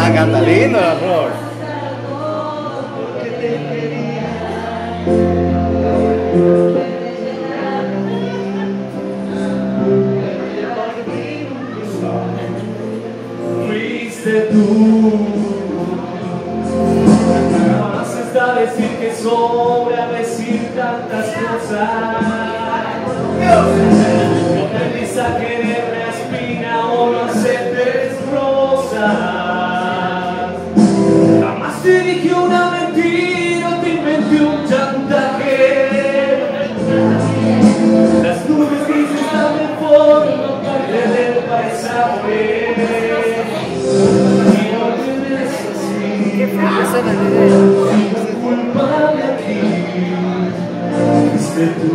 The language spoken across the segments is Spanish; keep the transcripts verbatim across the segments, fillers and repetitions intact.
canta lindo el arroz. Fuiste tú. Jamás está decir que sobra decir tantas cosas. No aprendís a quererme a espina o no aceptes rosas. Jamás te dije una mentira, te inventé un chantaje. Las nubes grises también forman parte del paisaje. Y no tienes así. ¿Qué fue que suena el video? Culpable aquí fuiste tú.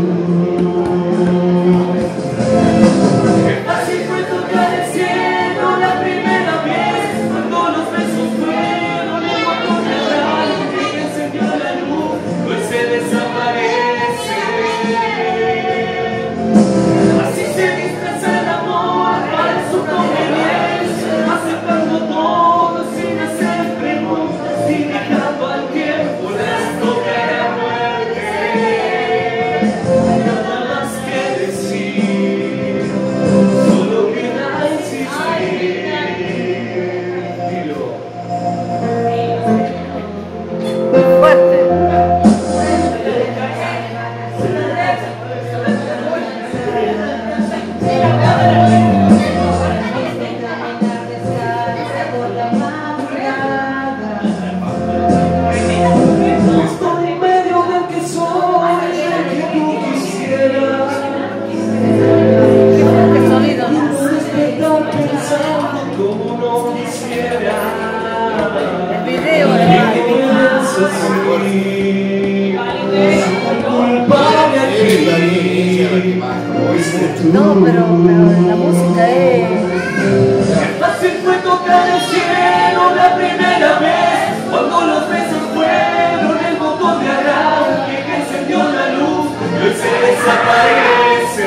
Qué fácil fue tocar el cielo la primera vez, cuando los besos fueron el motor de radio que encendió la luz, hoy se desaparece. Así se disfraza el amor para su conveniencia, aceptando todo sin hacer preguntas y dejando al tiempo las tocar a muerte. Nada más que decir, solo queda insistir. Dilo. Fuerte. Estoy en medio del que soy, el que tú quisieras. ¿Qué fue que sonido, no? No despertar pensando como no quisiera. El video, Y hermano. comienza así. Culpable aquí. Fuiste tú. No, pero, pero la música es... Qué fácil fue tocar el cielo la primera vez, cuando los besos fueron el botón de arranque que encendió la luz y hoy se desaparece.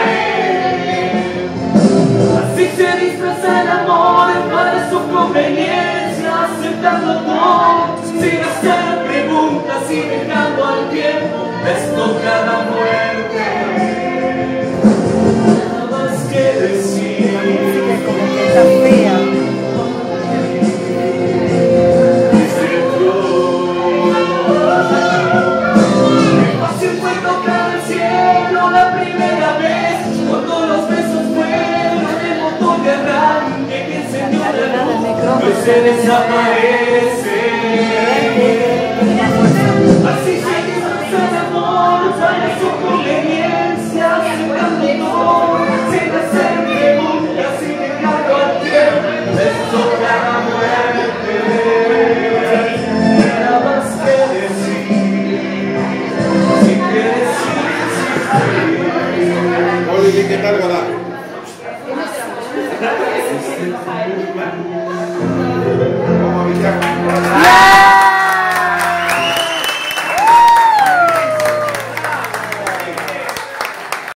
Así se disfraza el amor para su conveniencia, aceptando todo sin hacer preguntas y dejando al tiempo estocada muerte. Nada más que decir. La música es como que está fea. Qué fácil fue tocar el cielo la primera vez, cuando los besos fueron el motor de arranque que encendió la luz, hoy se desaparece.